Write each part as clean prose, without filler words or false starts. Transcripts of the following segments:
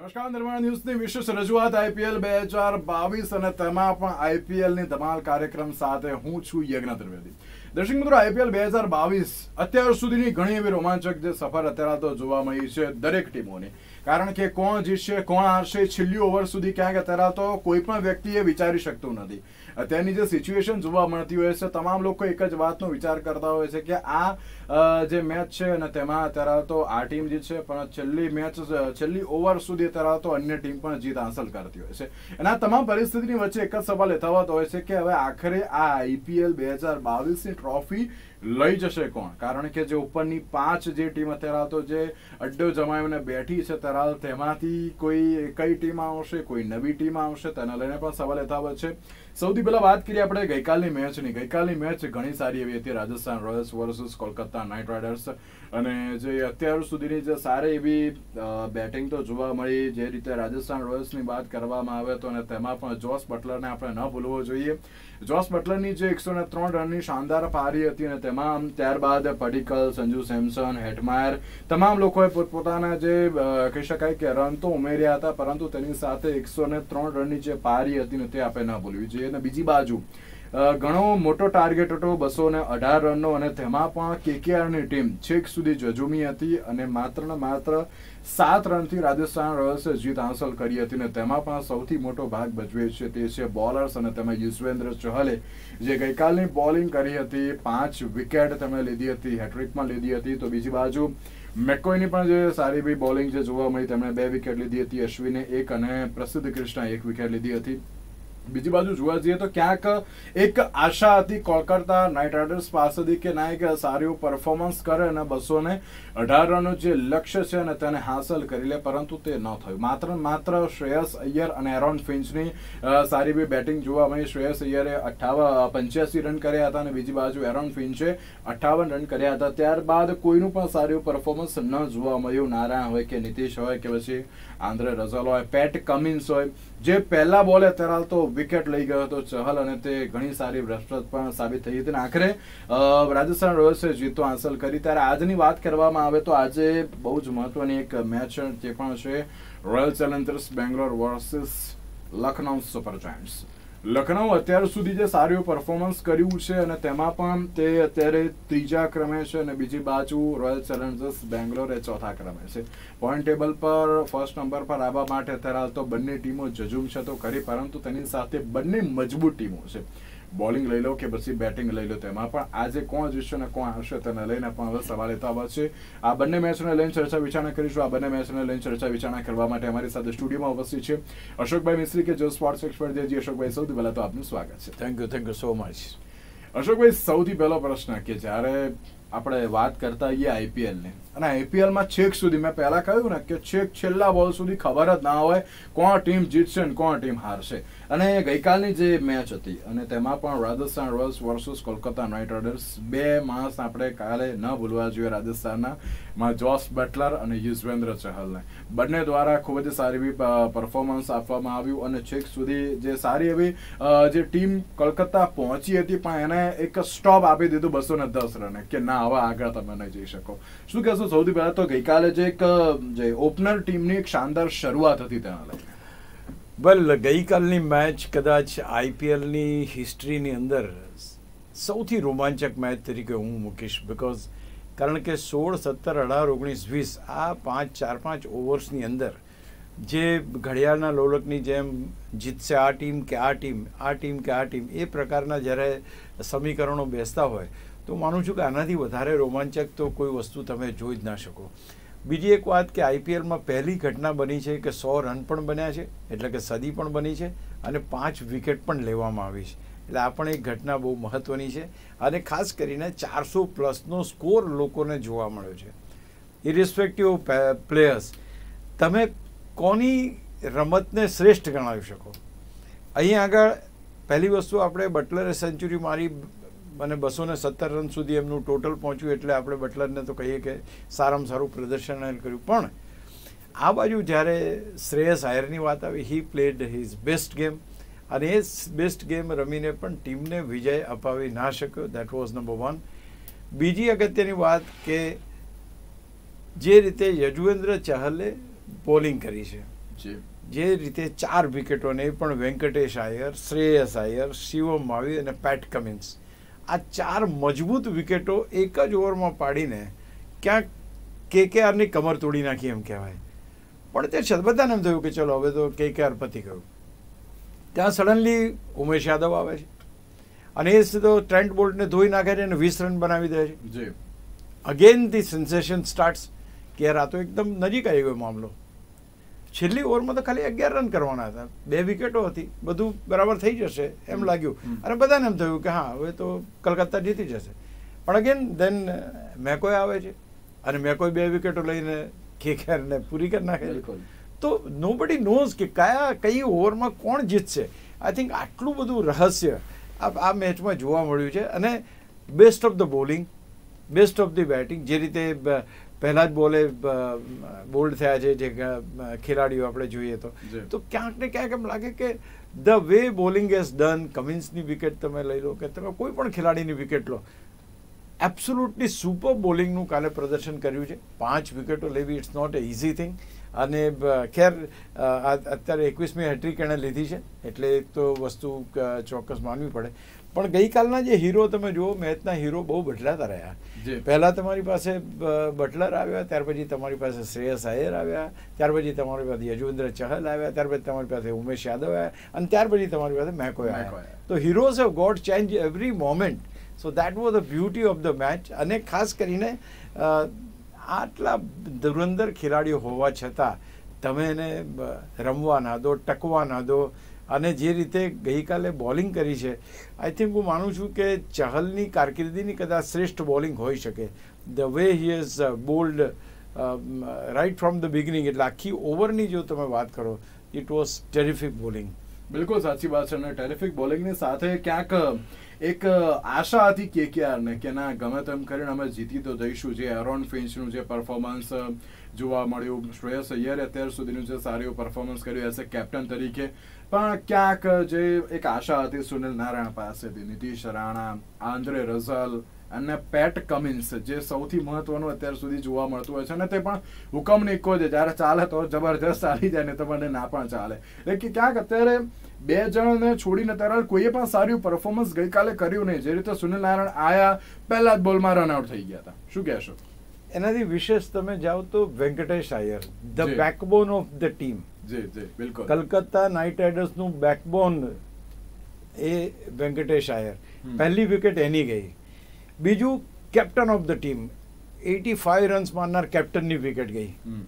નમસ્કાર નિર્માણ ન્યૂઝની વિશેષ રજૂઆત આઈપીએલ 2022 અને તેમાં પણ આઈપીએલની ધમાલ કાર્યક્રમ સાથે હું છું યજ્ઞ ત્રિવેદી. દર્શક મિત્રો, આઈપીએલ 2022 અત્યાર સુધીની ઘણી એવી રોમાંચક જે સફર અત્યારે તો જોવા મળી છે દરેક ટીમોની. કારણ કે કોણ જીતશે કોણ હારશે છેલ્લી ઓવર સુધી ક્યાંક અત્યારે તો કોઈ પણ વ્યક્તિએ વિચારી શકતું નથી. અત્યારની જે સિચ્યુએશન જોવા મળતી હોય છે, તમામ લોકો એક જ વાતનો વિચાર કરતા હોય છે કે આ જે મેચ છે અને તેમાં અત્યારે તો આ ટીમ જીતશે, પણ છેલ્લી ઓવર સુધી અત્યારે તો અન્ય ટીમ પણ જીત હાંસલ કરતી હોય છે. અને આ તમામ પરિસ્થિતિની વચ્ચે એક જ સવાલ યથાવત હોય છે કે હવે આખરે આ આઈપીએલ 2022ની ટ્રોફી લઈ જશે કોણ? કારણ કે જે ઉપરની 5 જે ટીમ અત્યારે તો જે અડ્ડો જમાવીને બેઠી છે ત્યારે તેમાંથી કોઈ કઈ ટીમ આવશે, કોઈ નવી ટીમ આવશે, તેને લઈને પણ સવાલ યથાવત છે. સૌથી પહેલા વાત કરીએ આપણે ગઈકાલની મેચની. ગઈકાલની મેચ ઘણી સારી એવી હતી, Rajasthan Royals versus Kolkata Knight Riders. અને જે અત્યાર સુધીની જે સારી એવી બેટિંગ તો જોવા મળી. જે રીતે રાજસ્થાન રોયલ્સની વાત કરવામાં આવે તો અને તેમાં પણ જોસ બટલરને આપણે ન ભૂલવો જોઈએ. જોસ બટલરની જે 103 રનની શાનદાર પારી હતી અને તેમાં ત્યારબાદ પડિકલ, સંજુ સેમસન, હેટમાયર તમામ લોકોએ પોતપોતાના જે કહી શકાય કે રન તો ઉમેર્યા હતા, પરંતુ તેની સાથે 103 રનની જે પારી હતી ને તે આપણે ન ભૂલવી જોઈએ. અને બીજી બાજુ ઘણો મોટો ટાર્ગેટ હતો 218 રનનો અને તેમાં પણ કેકેઆરની ટીમ છેક સુધી ઝઝૂમી હતી અને માત્ર ને માત્ર 7 રનથી રાજસ્થાન રોયલ્સે જીત હાંસલ કરી હતી. અને તેમાં પણ સૌથી મોટો ભાગ ભજવે છે તે છે બોલર્સ અને તેમાં યુઝવેન્દ્ર ચહલે જે ગઈકાલની બોલિંગ કરી હતી. 5 વિકેટ તેમણે લીધી હતી, હેટ્રિકમાં લીધી હતી. તો બીજી બાજુ મેકોઈની પણ જે સારી એવી બોલિંગ જે જોવા મળી, તેમણે 2 વિકેટ લીધી હતી, અશ્વિને 1 અને પ્રસિદ્ધ કૃષ્ણા 1 વિકેટ લીધી હતી. બીજી બાજુ જોવા જઈએ તો ક્યાંક એક આશા હતી કોલકાતા નાઇટ રાઇડર્સ પાસેથી કે ના એક સારું પરફોર્મન્સ કરે અને 218 રનનું જે લક્ષ્ય છે અને તેને હાંસલ કરી લે, પરંતુ તે ન થયું. માત્ર શ્રેયસ અય્યર અને એરોન ફિન્ચની સારી એવી બેટિંગ જોવા મળી. શ્રેયસ અય્યરે 85 રન કર્યા હતા અને બીજી બાજુ એરોન ફિન્ચે 58 રન કર્યા હતા. ત્યારબાદ કોઈનું પણ સારું પરફોર્મન્સ ન જોવા મળ્યું. નારાયણ હોય કે નીતિશ હોય કે પછી આંદ્રે રઝલ હોય, પેટ કમિન્સ હોય, જે પહેલા બોલે ત્યારે તો વિકેટ લઈ ગયો હતો ચહલ અને તે ઘણી સારી રસપ્રદ પણ સાબિત થઈ હતી. આખરે રાજસ્થાન રોયલ્સે જીતો હાંસલ કરી. ત્યારે આજની વાત કરવામાં આવે તો આજે બહુ જ મહત્વની એક મેચ જે પણ છે Royal Challengers Bangalore versus Lucknow Super Giants. Lucknow અત્યાર સુધી જે સારું પરફોર્મન્સ કર્યું છે અને તેમાં પણ તે અત્યારે 3જા ક્રમે છે અને બીજી બાજુ રોયલ ચેલેન્જર્સ બેંગ્લોર એ 4થા ક્રમે છે. પોઈન્ટ ટેબલ પર ફર્સ્ટ નંબર પર આવવા માટે અત્યારે તો બંને ટીમો ઝઝૂમ છે તો ખરી, પરંતુ તેની સાથે બંને મજબૂત ટીમો છે. બોલિંગ લઈ લો કે પછી બેટિંગ લઈ લો, તેમાં પણ આજે કોણ જીતશે અને કોણ હારશે તેને લઈને પણ હવે સવાલ યથાવત છે. આ બંને મેચને લઈને ચર્ચા વિચારણા કરીશું. આ બંને મેચને લઈને ચર્ચા વિચારણા કરવા માટે અમારી સાથે સ્ટુડિયોમાં ઉપસ્થિત છે અશોકભાઈ મિસ્ત્રી કે જો સ્પોર્ટ્સ એક્સપર્ટ છે. અશોકભાઈ, સૌથી પહેલા તો આપનું સ્વાગત છે. Thank you so much. Ashokbhai, સૌથી પહેલો પ્રશ્ન કે જ્યારે આપણે વાત કરતા હોઈએ આઈપીએલની અને આઈપીએલમાં છેક સુધી મેં પહેલા કહ્યું ને કે છેલ્લા બોલ સુધી ખબર જ ના હોય કોણ ટીમ જીતશે અને કોણ ટીમ હારશે. અને ગઈકાલની જે મેચ હતી અને તેમાં પણ Rajasthan Royals versus Kolkata Knight Riders, 2 માણસ આપણે કાલે ન ભૂલવા જોઈએ રાજસ્થાનના, જોસ બટલર અને યુઝવેન્દ્ર ચહલને. બંને દ્વારા ખૂબ જ સારી એવી પરફોર્મન્સ આપવામાં આવ્યું અને છેક સુધી જે સારી એવી જે ટીમ કોલકાતા પહોંચી હતી પણ એને એક સ્ટોપ આપી દીધું 210 રને કે ના, હવે આગળ તમે નહીં જઈ શકો. શું કહેશો? સૌથી પહેલા તો ગઈકાલે જે ઓપનર ટીમની એક શાનદાર શરૂઆત હતી તેના લઈને. વેલ, ગઈકાલની મેચ કદાચ આઈપીએલની હિસ્ટ્રીની અંદર સૌથી રોમાંચક મેચ તરીકે હું મૂકીશ. કારણ કે 16, 17, 18, 19, 20 આ 4-5 ઓવર્સની અંદર જે ઘડિયાળના લોલકની જેમ જીતશે આ ટીમ કે આ ટીમ, આ ટીમ કે આ ટીમ, એ પ્રકારના જ્યારે સમીકરણો બેસતા હોય તો માનું છું કે આનાથી વધારે રોમાંચક તો કોઈ વસ્તુ તમે જોઈ જ ના શકો. બીજી એક વાત કે આઈપીએલમાં પહેલી ઘટના બની છે કે 100 રન પણ બન્યા છે, એટલે કે સદી પણ બની છે અને 5 વિકેટ પણ લેવામાં આવી છે. એટલે આ પણ એક ઘટના બહુ મહત્ત્વની છે અને ખાસ કરીને 400+ સ્કોર લોકોને જોવા મળ્યો છે. ઇરિસ્પેક્ટિવ ઓફ પ્લેયર્સ, તમે કોની રમતને શ્રેષ્ઠ ગણાવી શકો? અહીં આગળ પહેલી વસ્તુ, આપણે બટલરે સેન્ચુરી મારી અને 217 રન સુધી એમનું ટોટલ પહોંચ્યું એટલે આપણે બટલરને તો કહીએ કે સારામાં સારું પ્રદર્શન કર્યું. પણ આ બાજુ જ્યારે શ્રેયસ અય્યરની વાત આવી, he played his best game અને એ બેસ્ટ ગેમ રમીને પણ ટીમને વિજય અપાવી ના શક્યો. That was number 1. બીજી અગત્યની વાત કે જે રીતે યુઝવેન્દ્ર ચહલે બોલિંગ કરી છે, જે રીતે 4 વિકેટો ને એ પણ વેંકટેશ આયર, શ્રેયસ આયર, શિવમ માવી અને પેટ કમિન્સ, આ 4 મજબૂત વિકેટો એક જ ઓવરમાં પાડીને ક્યાંક KKRની કમર તોડી નાખી એમ કહેવાય. પણ તે છતાં બધાને એમ થયું કે ચલો હવે તો KKR પતી ગયું. ત્યાં સડનલી ઉમેશ યાદવ આવે છે અને એ સીધો ટ્રેન્ટ બોલ્ટને ધોઈ નાખે છે અને 20 રન બનાવી દે છે. અગેન ધી સેન્સેશન સ્ટાર્ટ્સ કે યાર આ તો એકદમ નજીક આવી ગયો મામલો. છેલ્લી ઓવરમાં તો ખાલી 11 રન કરવાના હતા, 2 વિકેટો હતી, બધું બરાબર થઈ જશે એમ લાગ્યું અને બધાને એમ થયું કે હા હવે તો કલકત્તા જીતી જશે. પણ અગેન દેન મેકોય આવે છે અને મેકોય 2 વિકેટો લઈને KKRને પૂરી કરી નાખે છે. તો નોબડી નોઝ કે કઈ ઓવરમાં કોણ જીતશે. આઈ થિંક આટલું બધું રહસ્ય આ મેચમાં જોવા મળ્યું છે. અને best of the bowling, best of the batting, જે રીતે પહેલા જ બોલે બોલ્ડ થયા છે જે ખેલાડીઓ આપણે જોઈએ તો ક્યાંક ને ક્યાંક એમ લાગે કે the way bowling has done. કમિન્સની વિકેટ તમે લઈ લો કે તમે કોઈ પણ ખેલાડીની વિકેટ લો, એબ્સોલ્યુટલી સુપર બોલિંગનું કાલે પ્રદર્શન કર્યું છે. 5 વિકેટો લેવી it's not a easy thing. અને ખેર અત્યારે 21મી હેટ્રિક એણે લીધી છે એટલે એક તો વસ્તુ ચોક્કસ માનવી પડે. પણ ગઈકાલના જે હીરો તમે જુઓ, મેચના હીરો બહુ બદલાતા રહ્યા. પહેલાં તમારી પાસે બટલર આવ્યા, ત્યાર પછી તમારી પાસે શ્રેયસ આયર આવ્યા, ત્યાર પછી તમારી પાસે યજુવેન્દ્ર ચહલ આવ્યા, ત્યાર પછી તમારી પાસે ઉમેશ યાદવ આવ્યા અને ત્યાર પછી તમારી પાસે મેકોય આવ્યા. તો heroes have got change every moment. So that was the beauty of the match. અને ખાસ કરીને આટલા ધુરંધર ખેલાડીઓ હોવા છતાં તમે એને રમવા ના દો, ટકવા ના દો. અને જે રીતે ગઈકાલે બોલિંગ કરી છે, આઈ થિંક હું માનું છું કે ચહલની કારકિર્દીની કદાચ શ્રેષ્ઠ બોલિંગ હોઈ શકે. The way he has bowled right from the beginning, એટલે આખી ઓવરની જો તમે વાત કરો, ઇટ વોઝ ટેરિફિક બોલિંગ. બિલકુલ સાચી વાત છે. અને ટેરિફિક બોલિંગની સાથે ક્યાંક એક આશા હતી KKRને કે ના ગમે તેમ કરીને અમે જીતી તો જઈશું. જે એરોન ફિન્ચનું જે પરફોર્મન્સ જોવા મળ્યું, શ્રેયસ અય્યરે અત્યાર સુધીનું જે સારું પરફોર્મન્સ કર્યું એઝ એ કેપ્ટન તરીકે, પણ ક્યાંક જે એક આશા હતી સુનિલ નારાયણ પાસેથી, નીતિશ રાણા, આંદ્રે રઝલ અને પેટ કમિન્સ, જે સૌથી મહત્વનું અત્યાર સુધી જોવા મળતું હોય છે. અને તે પણ હુકમની ઇકો છે, જ્યારે ચાલે તો જબરજસ્ત ચાલી જાય ને તમને ના પણ ચાલે. એટલે કે ક્યાંક અત્યારે 2 જણને છોડીને ત્યારે કોઈએ પણ સારું પરફોર્મન્સ ગઈકાલે કર્યું નહીં. જે રીતે સુનિલ નારાયણ આયા, પહેલા જ બોલમાં રનઆઉટ થઈ ગયા હતા. શું કહેશો? એનાથી વિશેષ તમે જાઓ તો Venkatesh Iyer, the backbone of the team. બિલકુલ. કલકત્તા નાઇટ રાઇડર્સનું બેકબોન એ વેંકટેશ આયર. પહેલી વિકેટ એની ગઈ. બીજું captain of the team, 85 runs મારનાર કેપ્ટનની વિકેટ ગઈ.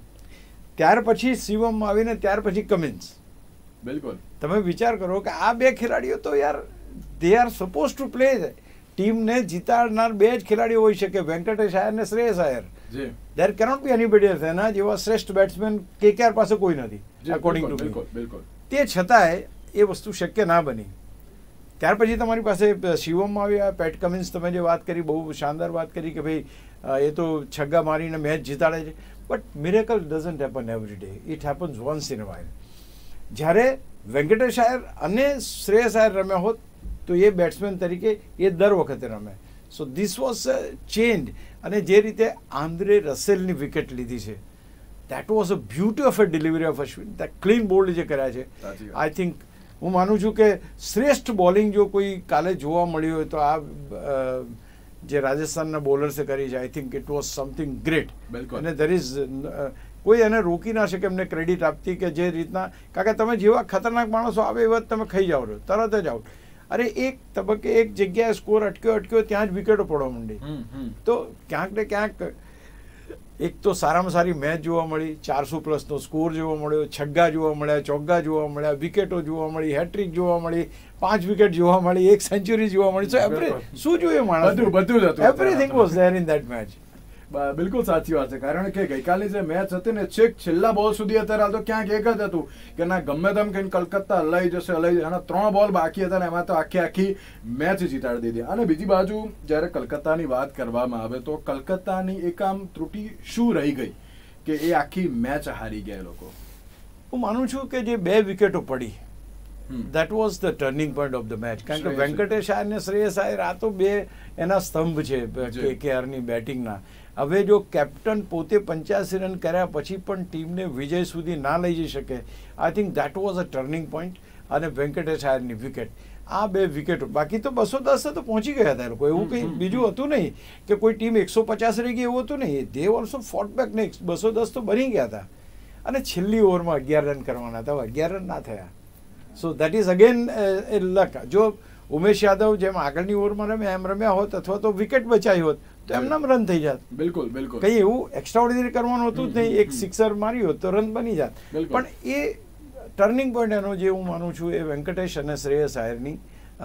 ત્યાર પછી શિવમ આવીને ત્યાર પછી કમિન્સ. બિલકુલ. તમે વિચાર કરો કે આ 2 ખેલાડીઓ તો યાર they are suppose to play. ટીમને જીતાડનાર 2 જ ખેલાડીઓ હોઈ શકે, વેંકટેશ આયર ને Shreyas Iyer. There cannot be anybody else. એના જેવા શ્રેષ્ઠ બેટ્સમેન KKR પાસે કોઈ નથી અકોર્ડિંગ ટુ મી. તે છતાંય એ વસ્તુ શક્ય ના બની. ત્યાર પછી તમારી પાસે શિવમ આવ્યા, પેટ કમિન્સ, તમે જે વાત કરી બહુ શાનદાર વાત કરી કે ભાઈ એ તો છગ્ગા મારીને મેચ જીતાડે છે. But miracle doesn't happen every day, it happens once in a while. જ્યારે વેંકટેશ આયર અને શ્રેયસ આયર રમ્યા હોત તો એ બેટ્સમેન તરીકે એ દર વખતે રમે. So this was change. અને જે રીતે આંદ્રે રસેલની વિકેટ લીધી છે, that was a beauty of a delivery of Ashwin. The clean bowled જે કર્યા છે, આઈ થિંક હું માનું છું કે શ્રેષ્ઠ બોલિંગ જો કોઈ કાલે જોવા મળ્યું હોય તો આ જે રાજસ્થાનના બોલર્સે કરી છે. I think it was something great. અને ધેર ઇઝ કોઈ એને રોકી ના શકે એમને ક્રેડિટ આપતી કે જે રીતના, કારણ કે તમે જેવા ખતરનાક માણસો આવે એવા તમે ખાઈ જાઓ છો તરત જ આઉટ. અરે એક તબક્કે એક જગ્યાએ સ્કોર અટક્યો ત્યાં જ વિકેટો પડવા માંડી. તો ક્યાંક ને ક્યાંક એક તો સારામાં સારી મેચ જોવા મળી, 400+ સ્કોર જોવા મળ્યો, છગ્ગા જોવા મળ્યા, ચોગ્ગા જોવા મળ્યા, વિકેટો જોવા મળી, હેટ્રિક જોવા મળી, 5 વિકેટ જોવા મળી, 1 સેન્ચુરી જોવા મળી. સો શું જોયું માણસ? બધું everything was there in that match. બિલકુલ સાચી વાત છે. કારણ કે ગઈકાલની જે મેચ હતી ને, છેક છેલ્લા બોલ સુધી અત્યારે હાલ તો ક્યાંક એક જ હતું કે ના ગમે તેમ કહીને કલકત્તા હલાઈ જશે. અને 3 બોલ બાકી હતા ને એમાં તો આખી મેચ જીતાડી દીધી. અને બીજી બાજુ જ્યારે કલકત્તાની વાત કરવામાં આવે તો કલકત્તાની એક આમ ત્રુટિ શું રહી ગઈ કે એ આખી મેચ હારી ગયા લોકો? હું માનું છું કે જે 2 વિકેટો પડી, that was the turning point of the match. કારણ કે વેંકટેશ આયર ને શ્રેયસ આયર આ તો 2 એના સ્તંભ છે KKRની બેટિંગના. હવે જો કેપ્ટન પોતે 85 રન કર્યા પછી પણ ટીમને વિજય સુધી ના લઈ જઈ શકે, I think that was a turning point. અને વેંકટેશ આયરની વિકેટ, આ 2 વિકેટો, બાકી તો 210 તો પહોંચી ગયા હતા એ લોકો, એવું કંઈ બીજું હતું નહીં કે કોઈ ટીમ 150 રહી ગઈ, એવું હતું નહીં. They also fought back next, 210 તો બની ગયા હતા. અને છેલ્લી ઓવરમાં 11 રન કરવાના હતા, 11 રન ના થયા. So that is again a luck. જો ઉમેશ યાદવ જેમ આગળની ઓવરમાં રમ્યા એમ રમ્યા હોત અથવા તો વિકેટ બચાવી હોત તો એમનામ રન થઈ જાત. બિલકુલ બિલકુલ, કંઈ એવું એક્સ્ટ્રાઓર્ડિનરી કરવાનું હતું જ નહીં. એક સિક્સર મારી હોત તો રન બની જાત. પણ એ ટર્નિંગ પોઈન્ટ એનો જે હું માનું છું એ વેંકટેશ અને શ્રેયસ આયરની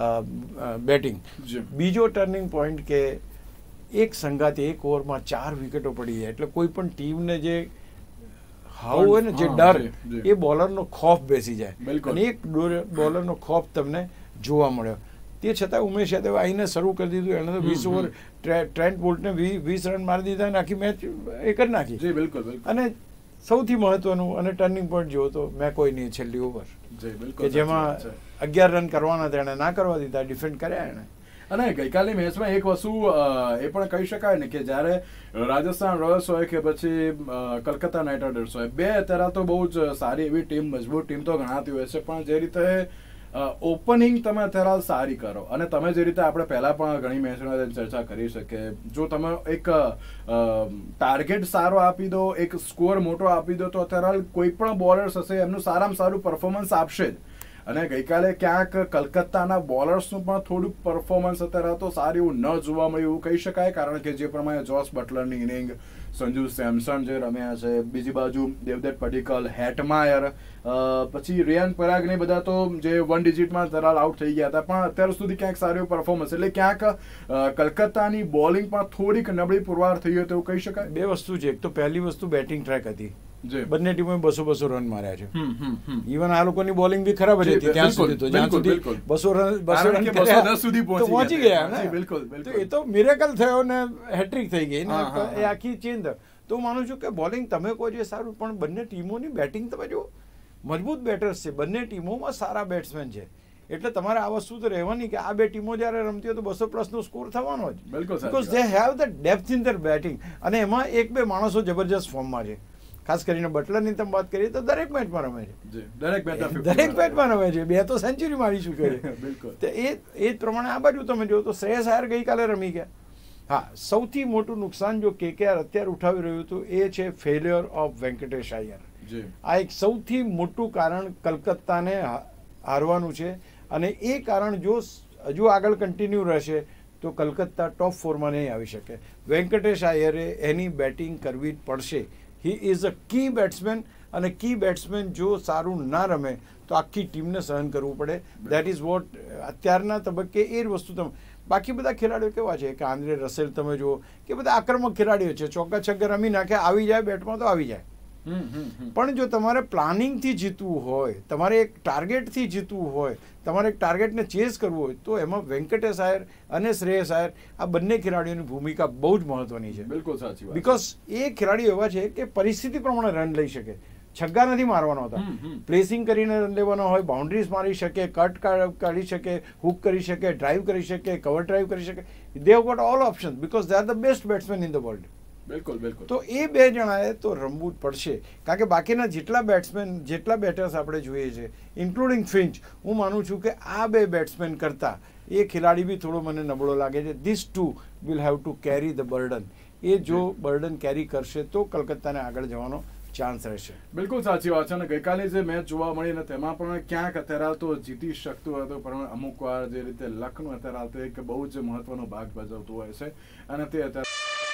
બેટિંગ. બીજો ટર્નિંગ પોઈન્ટ કે એક સંગાતે એક ઓવરમાં 4 વિકેટો પડી જાય એટલે કોઈ પણ ટીમને જે હાવ હોય ને, જે ડર, એ બોલરનો ખોફ બેસી જાય. અને એક બોલરનો ખોફ તમને જોવા મળ્યો. તે છતાં ઉમેશ યાદવે આવીને શરૂ કરી દીધું. એણે તો 20 ઓવર ટ્રેન્ટ બોલ્ટને 20 રન મારી દીધા અને આખી મેચ એ કરી નાખી. અને સૌથી મહત્વનું અને ટર્નિંગ પોઈન્ટ જેવો તો મેકોઈની છેલ્લી ઓવર કે જેમાં 11 રન કરવાના હતા, એણે ના કરવા દીધા, ડિફેન્ડ કર્યા એણે. અને ગઈકાલની મેચમાં એક વસ્તુ એ પણ કહી શકાય ને કે જ્યારે રાજસ્થાન રોયલ્સ હોય કે પછી કલકત્તા નાઇટ રાઇડર્સ હોય, 2 અત્યારે તો બહુ જ સારી એવી ટીમ, મજબૂત ટીમ તો ગણાતી હોય છે, પણ જે રીતે ઓપનિંગ તમે અત્યારે સારી કરો અને તમે જે રીતે આપણે પહેલા પણ ઘણી મેચોમાં ચર્ચા કરી છે કે જો તમે એક ટાર્ગેટ સારો આપી દો, એક સ્કોર મોટો આપી દો, તો અત્યારે કોઈ પણ બોલર્સ હશે એમનું સારામાં સારું પરફોર્મન્સ આપશે જ. અને ગઈકાલે ક્યાંક કલકત્તાના બોલર્સનું પણ થોડુંક પરફોર્મન્સ અત્યારે તો સારું એવું ન જોવા મળ્યું એવું કહી શકાય. કારણ કે જે પ્રમાણે જોસ બટલરની ઇનિંગ, સંજુ સેમસન જે રમ્યા છે, બીજી બાજુ દેવદત્ત પડિક્કલ, હેટમાયર, પછી રિયાન પરાગ ને બધા તો જે 1 ડિજિટમાં તરાલ આઉટ થઈ ગયા હતા, પણ અત્યાર સુધી ક્યાંક સારું પરફોર્મન્સ. એટલે ક્યાંક કલકત્તાની બોલિંગ પણ થોડીક નબળી પુરવાર થઈ હોય તેવું કહી શકાય. 2 વસ્તુ છે. એક તો પહેલી વસ્તુ બેટિંગ ટ્રેક હતી. બંને ટીમોએ 200 રન માર્યા છે. ઇવન આ લોકોની બોલિંગ બી ખરાબ જ હતી ત્યાં સુધી. તો જ્યાં સુધી 200 રન 210 સુધી પહોંચી ગયા ને, તો એ તો મિરેકલ થયો ને હેટ્રિક થઈ ગઈ ને, એ આખી ચેન્જ. તો હું માનું છું કે બોલિંગ તમે કહો છો સારું, પણ બંને ટીમોની બેટિંગ તમે જો મજબૂત બેટર્સ છે, બંને ટીમોમાં સારા બેટ્સમેન છે. એટલે તમારે આ વસ્તુ તો રહેવાની કે આ 2 ટીમો જ્યારે રમતી હોય તો 200+ સ્કોર થવાનો જ. Because they have the depth in their batting. અને એમાં 1-2 માણસો જબરજસ્ત ફોર્મમાં છે. ખાસ કરીને બટલરની તમે વાત કરીએ તો દરેક મેચમાં રમે છે, દરેક મેચમાં રમે છે. 2 તો સેન્ચુરી મારી ચૂક્યો છે. એ જ પ્રમાણે આ બાજુ તમે જો તો શ્રેયસ આયર ગઈકાલે રમી ગયા. હા, સૌથી મોટું નુકસાન જો KKR અત્યારે ઉઠાવી રહ્યું હતું એ છે ફેલ્યોર ઓફ વેંકટેશ આયર. આ એક સૌથી મોટું કારણ કલકત્તાને હારવાનું છે. અને એ કારણ જો હજુ આગળ કન્ટિન્યુ રહેશે તો કલકત્તા ટોપ 4માં નહીં આવી શકે. વેંકટેશ આયરે એની બેટિંગ કરવી પડશે. હી ઇઝ અ કી બેટ્સમેન, અને કી બેટ્સમેન જો સારું ના રમે તો આખી ટીમને સહન કરવું પડે. દેટ ઇઝ વોટ અત્યારના તબક્કે એ જ વસ્તુ તમે. બાકી બધા ખેલાડીઓ કેવા છે કે આંદ્રે રસેલ તમે જુઓ કે બધા આક્રમક ખેલાડીઓ છે, ચોક્કા છગ્ગા રમી નાખે, આવી જાય બેટમાં તો આવી જાય. પણ જો તમારે પ્લાનિંગથી જીતવું હોય, તમારે એક ટાર્ગેટથી જીતવું હોય, તમારે એક ટાર્ગેટને ચેઝ કરવું હોય તો એમાં વેંકટેશ આયર અને શ્રેયસ આયર આ બંને ખેલાડીઓની ભૂમિકા બહુ જ મહત્વની છે. બિલકુલ સાચી વાત. બીકોઝ એ ખેલાડીઓ એવા છે કે પરિસ્થિતિ પ્રમાણે રન લઈ શકે. છગ્ગા નથી મારવાનો હોતા, પ્લેસિંગ કરીને રન લેવાનો હોય, બાઉન્ડ્રીઝ મારી શકે, કટ કાઢી શકે, હુક કરી શકે, ડ્રાઈવ કરી શકે, કવર ડ્રાઈવ કરી શકે. They have got all options because they are the best batsman in the world. બિલકુલ બિલકુલ. તો એ 2 જણાએ તો રમવું જ પડશે. કારણ કે બાકીના જેટલા બેટ્સમેન, જેટલા બેટર્સ આપણે જોઈએ છે, ઇન્ક્લુડિંગ ફિન્ચ, હું માનું છું કે આ 2 બેટ્સમેન કરતાં એ ખેલાડી બી થોડો મને નબળો લાગે છે. This 2 will have to carry the burden. એ જો બર્ડન કેરી કરશે તો કલકત્તાને આગળ જવાનો ચાન્સ રહેશે. બિલકુલ સાચી વાત છે. અને ગઈકાલે જે મેચ જોવા મળી ને તેમાં પણ ક્યાંક અત્યારે તો જીતી શકતું હતું, પણ અમુક વાર જે રીતે લકનું અત્યારે તો એક બહુ જ મહત્વનો ભાગ ભજવતું હોય છે. અને તે અત્યારે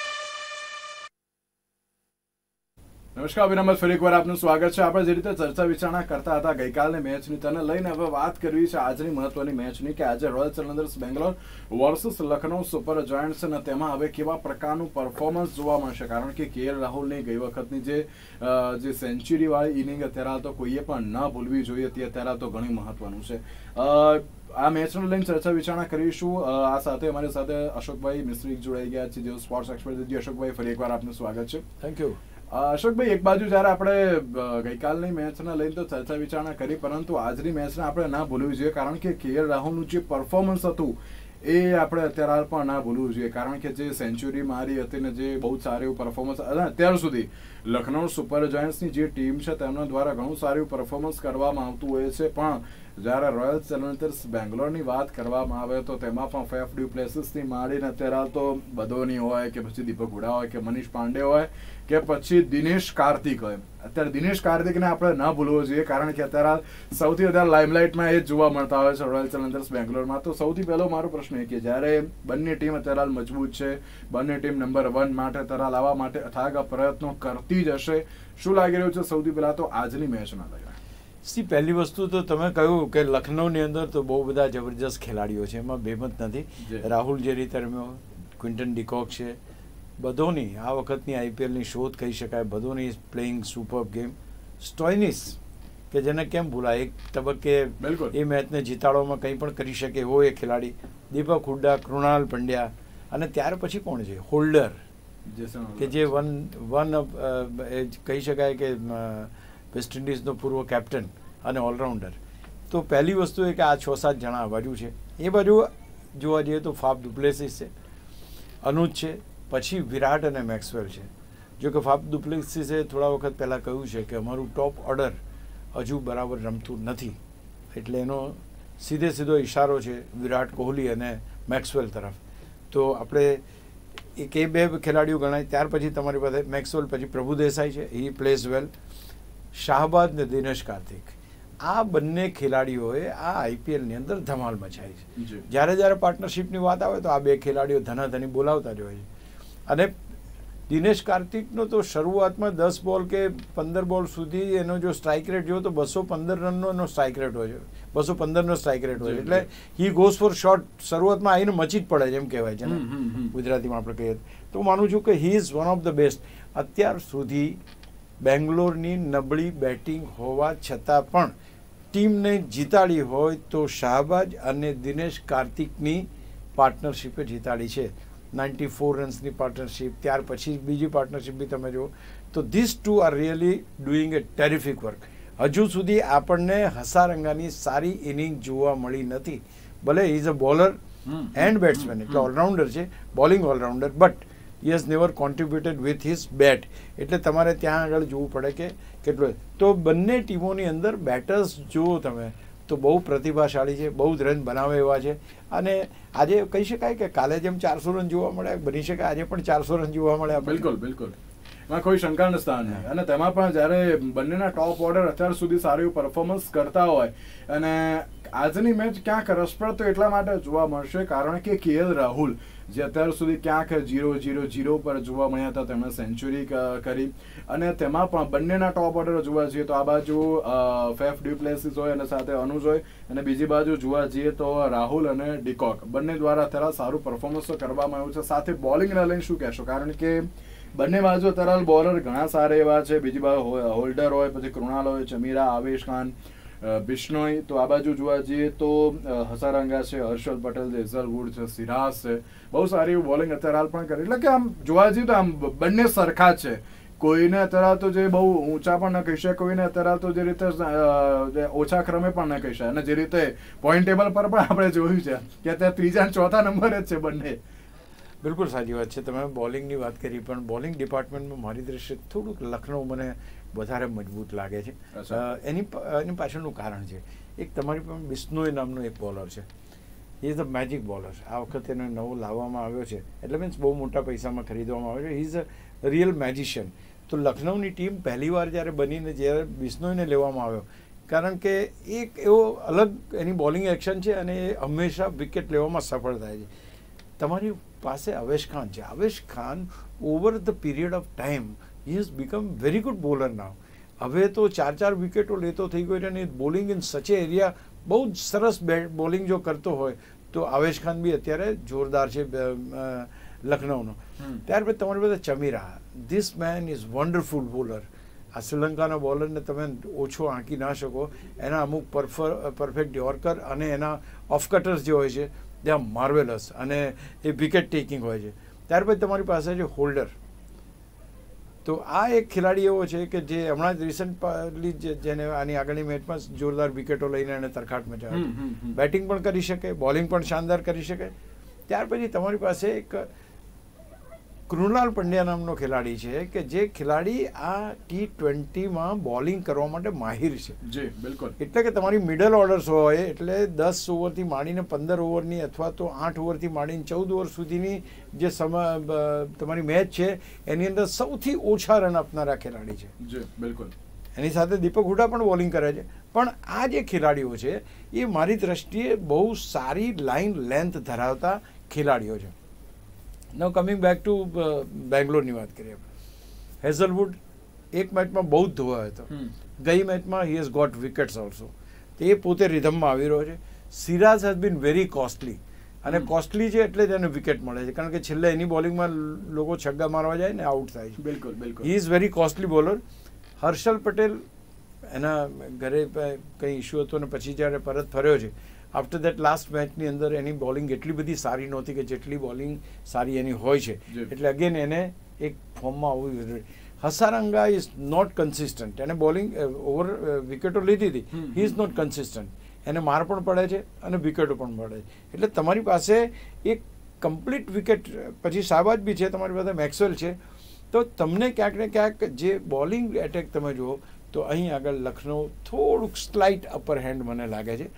નમસ્કાર અભિનંદન, ફરી એકવાર આપનું સ્વાગત છે. આપણે જે રીતે ચર્ચા વિચારણા કરતા હતા ગઈકાલની મેચની, તેને લઈને હવે વાત કરવી છે આજની મહત્વની મેચની કે આજે Royal Challengers Bangalore versus Lucknow Super Giants, અને તેમાં હવે કેવા પ્રકારનું પરફોર્મન્સ જોવા મળશે. કારણ કે KL રાહુલની ગઈ વખતની જે સેન્ચુરી વાળી ઇનિંગ અત્યારે તો કોઈએ પણ ન ભૂલવી જોઈએ, તે અત્યારે તો ઘણી મહત્વનું છે. આ મેચને લઈને ચર્ચા વિચારણા કરીશું. આ સાથે અમારી સાથે અશોકભાઈ મિસ્ત્રી જોડાઈ ગયા છે, જેઓ સ્પોર્ટ્સ એક્સપર્ટ છે. અશોકભાઈ, ફરી એકવાર આપનું સ્વાગત છે. Thank you. અશોકભાઈ, એક બાજુ જયારે આપણે ગઈકાલની મેચને લઈને તો ચર્ચા વિચારણા કરી, પરંતુ આજની મેચને આપણે ના ભૂલવી જોઈએ. કારણ કે KL રાહુલનું જે પરફોર્મન્સ હતું એ આપણે અત્યારે હાલ પણ ના ભૂલવું જોઈએ, કારણ કે જે સેન્ચુરી મારી હતી ને જે બહુ સારું એવું પરફોર્મન્સ અત્યાર સુધી લખનઉ સુપર જાયન્ટ્સની જે ટીમ છે તેમના દ્વારા ઘણું સારું પરફોર્મન્સ કરવામાં આવતું હોય છે, પણ જ્યારે રોયલ ચેલેન્જર્સ બેંગ્લોરની વાત કરવામાં આવે તો તેમાં પણ ફેફ ડુ પ્લેસીસથી માંડીને અત્યારે હાલ તો બદોની હોય કે પછી દીપક હુડા હોય કે મનીષ પાંડે હોય કે પછી દિનેશ કાર્તિક હોય. અત્યારે દિનેશ કાર્તિકને આપણે ન ભૂલવો જોઈએ, કારણ કે અત્યારે હાલ સૌથી વધારે લાઇમલાઇટમાં એ જ જોવા મળતા હોય છે રોયલ ચેલેન્જર્સ બેંગ્લોરમાં. તો સૌથી પહેલો મારો પ્રશ્ન એ કે જ્યારે બંને ટીમ અત્યારે હાલ મજબૂત છે, બંને ટીમ નંબર 1 માટે અત્યારે હાલ આવવા માટે અથાગ પ્રયત્નો કરતી જ હશે, શું લાગી રહ્યું છે સૌથી પહેલા તો આજની મેચના લઈને? પહેલી વસ્તુ તો તમે કહ્યું કે લખનૌની અંદર તો બહુ બધા જબરજસ્ત ખેલાડીઓ છે, એમાં બેમત નથી. રાહુલ જે રીતે રમ્યો, ક્વિન્ટન ડિકોક છે, બધોની આ વખતની આઈપીએલની શોધ કહી શકાય. Badoni playing super game. Stoinis કે જેને કેમ ભૂલાય, એક તબક્કે એ મેચને જીતાડવામાં કંઈ પણ કરી શકે એવો એ ખેલાડી. દીપક હુડ્ડા, કૃણાલ પંડ્યા, અને ત્યાર પછી કોણ છે? હોલ્ડર, કે જે કહી શકાય કે વેસ્ટ ઇન્ડિઝનો પૂર્વ કેપ્ટન અને ઓલરાઉન્ડર. તો પહેલી વસ્તુ એ કે આ 6-7 જણા આ બાજુ છે. એ બાજુ જોવા જઈએ તો ફાફ ડુ પ્લેસિસ છે, અનુજ છે, પછી વિરાટ અને મેક્સવેલ છે. જો કે ફાફ ડુ પ્લેસિસે થોડા વખત પહેલાં કહ્યું છે કે અમારું ટોપ ઓર્ડર હજુ બરાબર રમતું નથી, એટલે એનો સીધો ઇશારો છે વિરાટ કોહલી અને મેક્સવેલ તરફ. તો આપણે એ બે ખેલાડીઓ ગણાય. ત્યાર પછી તમારી પાસે મેક્સવેલ, પછી પ્રભુ દેસાઈ છે, હી પ્લેઝ વેલ. શાહબાદ ને દિનેશ કાર્તિક, આ બંને ખેલાડીઓએ આ આઈપીએલની અંદર ધમાલ મચાવી છે. જ્યારે પાર્ટનરશિપની વાત આવે તો આ બે ખેલાડીઓ ધનાધની બોલાવતા જ હોય છે. અને દિનેશ કાર્તિકનો તો શરૂઆતમાં 10 બોલ કે 15 બોલ સુધી એનો જો સ્ટ્રાઇક રેટ જોયો તો 215 રનનો એનો સ્ટ્રાઇક રેટ હોય છે, 215નો સ્ટ્રાઇક રેટ હોય છે. એટલે હી ગોઝ ફોર શોટ. શરૂઆતમાં આવીને મચી જ પડે છે એમ કહેવાય છે ને ગુજરાતીમાં આપણે કહીએ તો. માનું છું કે he is one of the best. અત્યાર સુધી બેંગ્લોરની નબળી બેટિંગ હોવા છતાં પણ ટીમને જીતાડી હોય તો શાહબાજ અને દિનેશ કાર્તિકની પાર્ટનરશિપે જીતાડી છે. 94 રન્સની પાર્ટનરશિપ, ત્યાર પછી બીજી પાર્ટનરશિપ બી તમે જુઓ તો this two are really doing a terrific work. હજુ સુધી આપણને હસારંગાની સારી ઇનિંગ જોવા મળી નથી. ભલે he is a bowler and batsman, એટલે ઓલરાઉન્ડર છે, bowling allrounder, but he has never contributed with his bat. એટલે તમારે ત્યાં આગળ જોવું પડે કે કેટલો. તો બંને ટીમોની અંદર બેટર્સ જુઓ તમે તો બહુ પ્રતિભાશાળી છે, બહુ જ રન બનાવે એવા છે. અને આજે કહી શકાય કે કાલે જેમ 400 રન જોવા મળ્યા, બની શકે આજે પણ 400 રન જોવા મળ્યા. બિલકુલ એમાં કોઈ શંકાનું સ્થાન નહીં. અને તેમાં પણ જ્યારે બંનેના ટોપ ઓર્ડર અત્યાર સુધી સારું પરફોર્મન્સ કરતા હોય, અને આજની મેચ ક્યાંક રસપ્રદ તો એટલા માટે જોવા મળશે કારણ કે KL રાહુલ જે અત્યાર સુધી ક્યાંક 0-0-0 પર જોવા મળ્યા હતા, તેમણે સેન્ચુરી કરી. અને તેમાં પણ બંનેના ટોપ ઓર્ડર જોવા જઈએ તો આ બાજુ ફેફ ડુ પ્લેસિસ હોય અને સાથે અનુજ હોય, અને બીજી બાજુ જોવા જઈએ તો રાહુલ અને ડિકોક બંને દ્વારા અત્યારે સારું પરફોર્મન્સ કરવામાં આવ્યું છે. સાથે બોલિંગને લઈને શું કહેશો? કારણ કે બંને બાજુ અત્યારે બોલર ઘણા સારા એવા છે. બીજી બાજુ હોલ્ડર હોય, પછી કૃણાલ હોય, ચમીરા, આવેશ ખાન, બિશ્નોઈ. તો આ બાજુ જોવા જઈએ તો હસારંગા છે, હર્ષલ પટેલ છે, હેઝલવુડ છે, સિરાજ છે, બહુ સારી એવું બોલિંગ અત્યારે હાલ પણ કરે. એટલે કે આમ જોવા જઈએ તો આમ બંને સરખા છે. કોઈને અત્યારે તો જે બહુ ઊંચા પણ ન કહી શકાય, કોઈને અત્યારે તો જે રીતે ઓછા ક્રમે પણ ન કહી શકાય. અને જે રીતે પોઈન્ટ ટેબલ પર પણ આપણે જોયું છે કે અત્યારે 3જા અને 4થા નંબરે જ છે બંને. બિલકુલ સાચી વાત છે. તમે બોલિંગની વાત કરી, પણ બોલિંગ ડિપાર્ટમેન્ટમાં મારી દ્રષ્ટિએ થોડુંક લખનઉ મને વધારે મજબૂત લાગે છે. એની પાછળનું કારણ છે, એક તમારી પાસે બિશ્નોઈ નામનો એક બોલર છે. He is a magic bowler. આ વખતે એને નવો લાવવામાં આવ્યો છે, એટલે મીન્સ બહુ મોટા પૈસામાં ખરીદવામાં આવ્યો છે. He is a real magician. તો લખનઉની ટીમ પહેલીવાર જ્યારે બનીને જ્યારે બિશ્નોઈને લેવામાં આવ્યો, કારણ કે એક એવો અલગ એની બોલિંગ એક્શન છે અને એ હંમેશા વિકેટ લેવામાં સફળ થાય છે. તમારી પાસે અવેશ ખાન છે. Avesh Khan over the period of time he has become very good bowler now. હવે તો 4 વિકેટો લેતો થઈ ગયો છે, અને bowling in such A area બહુ જ સરસ બોલિંગ જો કરતો હોય તો અવેશ ખાન બી અત્યારે જોરદાર છે લખનઉનો. ત્યાર પછી તમારી પાસે Chameera. This man is wonderful bowler. આ શ્રીલંકાના બોલરને તમે ઓછો આંકી ના શકો. એના અમુક પરફેક્ટ યોર્કર અને એના ઓફ કટર્સ જે હોય છે દે આર માર્વેલસ, અને એ વિકેટ ટેકિંગ હોય છે. ત્યાર પછી તમારી પાસે છે હોલ્ડર. તો આ એક ખેલાડી એવો છે કે જે હમણાં જ રિસન્ટલી જેને આની આગળની મેચમાં જોરદાર વિકેટો લઈને એને તરખાટ મચાવી, બેટિંગ પણ કરી શકે, બોલિંગ પણ શાનદાર કરી શકે. ત્યાર પછી તમારી પાસે એક કૃણાલ પંડ્યા નામનો ખેલાડી છે કે જે ખેલાડી આ T20માં બોલિંગ કરવા માટે માહિર છે. જી બિલકુલ. એટલે કે તમારી મિડલ ઓર્ડર્સ હોય એટલે 10 ઓવરથી માંડીને 15 ઓવરની અથવા તો 8 ઓવરથી માંડીને 14 ઓવર સુધીની જે તમારી મેચ છે એની અંદર સૌથી ઓછા રન આપનારા ખેલાડી છે. જી બિલકુલ. એની સાથે દીપક હુડા પણ બોલિંગ કરે છે. પણ આ જે ખેલાડીઓ છે એ મારી દ્રષ્ટિએ બહુ સારી લાઇન લેન્થ ધરાવતા ખેલાડીઓ છે. નાઉ કમિંગ બેક ટુ બેંગ્લોરની વાત કરીએ. હેઝલવુડ એક મેચમાં બહુ જ ધોવાયો હતો. ગઈ મેચમાં he has got wickets also. એ પોતે રિધમમાં આવી રહ્યો છે. Siraj has been very costly, અને કોસ્ટલી છે એટલે જ એને વિકેટ મળે છે, કારણ કે છેલ્લે એની બોલિંગમાં લોકો છગ્ગા મારવા જાય ને આઉટ થાય છે. બિલકુલ બિલકુલ. He is very costly bowler. Harshal Patel એના ઘરે કંઈ ઇસ્યુ હતો ને પછી જ્યારે પરત ફર્યો છે, આફ્ટર દેટ લાસ્ટ મેચની અંદર એની બોલિંગ એટલી બધી સારી નહોતી કે જેટલી બોલિંગ સારી એની હોય છે. એટલે અગેન એને એક ફોર્મમાં આવવું જોઈએ. Hasaranga is not consistent. એને બોલિંગ ઓવર વિકેટો લીધી હતી, હી ઇઝ નોટ કન્સિસ્ટન્ટ. એને માર પણ પડે છે અને વિકેટો પણ પડે છે. એટલે તમારી પાસે એક કમ્પ્લીટ વિકેટ પછી શાહબાજ બી છે, તમારી પાસે મેક્સવેલ છે. તો તમને ક્યાંક ને ક્યાંક જે બોલિંગ એટેક તમે જુઓ તો અહીં આગળ લખનઉ થોડુંક સ્લાઇટ અપર હેન્ડ મને લાગે છે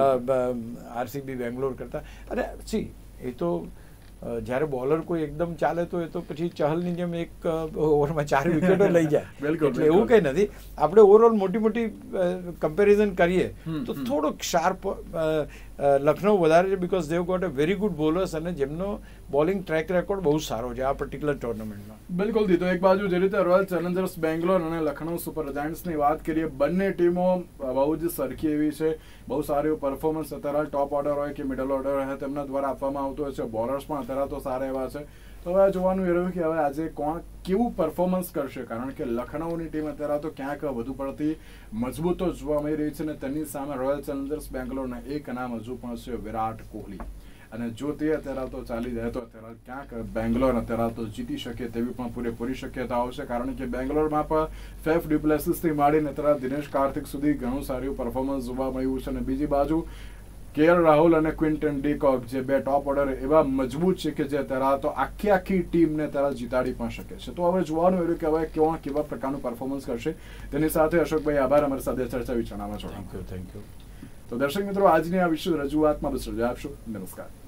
RCB બેંગ્લોર કરતાં. અને સી એ તો જ્યારે બોલર કોઈ એકદમ ચાલે તો એ તો પછી ચહલની જેમ એક ઓવરમાં 4 વિકેટો લઈ જાય. એટલે એવું કંઈ નથી. આપણે ઓવરઓલ મોટી મોટી કમ્પેરિઝન કરીએ તો થોડુંક શાર્પ લખનઉ વધારે છે, because they've got a very good bowlers અને જેમનો બોલિંગ ટ્રેક રેકોર્ડ બહુ સારો છે આ પર્ટિક્યુલર ટુર્નામેન્ટમાં. બિલકુલ દીધો. એક બાજુ જે રીતે રોયલ ચેલેન્જર્સ બેંગ્લોર અને લખનઉ સુપર જાયન્ટ્સની વાત કરીએ, બંને ટીમો બહુ જ સરખી એવી છે. બહુ સારું એવું પરફોર્મન્સ અત્યારે ટોપ ઓર્ડર હોય કે મિડલ ઓર્ડર હોય તેમના દ્વારા આપવામાં આવતું હોય છે. બોલર્સ પણ અત્યારે તો સારા એવા છે. તો હવે જોવાનું એ રહ્યું કે હવે આજે કોણ કેવું પરફોર્મન્સ કરશે, કારણ કે લખનઉની ટીમ અત્યારે તો ક્યાંક વધુ પડતી મજબૂતો જોવા મળી રહી છે. અને તેની સામે રોયલ ચેલેન્જર્સ બેંગ્લોરના એક નામ હજુ પણ છે વિરાટ કોહલી. અને જો તે અત્યારે તો ચાલી જાય તો અત્યારે ક્યાંક બેંગ્લોર અત્યારે તો જીતી શકે તેવી પણ પૂરેપૂરી શક્યતાઓ છે, કારણ કે બેંગ્લોરમાં પણ ફેફ ડ્યુપ્લેસિસથી માંડીને અત્યારે દિનેશ કાર્તિક સુધી ઘણું સારું પરફોર્મન્સ જોવા મળ્યું છે. અને બીજી બાજુ KL રાહુલ અને ક્વિન્ટન ડીકોક જે બે ટોપ ઓર્ડર એવા મજબૂત છે કે જે અત્યારે તો આખી ટીમને અત્યારે જીતાડી પણ શકે છે. તો હવે જોવાનું એવું કે હવે કેવા પ્રકારનું પરફોર્મન્સ કરશે. તેની સાથે અશોકભાઈ આભાર અમારી સાથે ચર્ચા વિચારણામાં જોડાવા. Thank you. તો દર્શક મિત્રો, આજની આ વિશેષ રજૂઆતમાં બસ રજા આપશો. નમસ્કાર.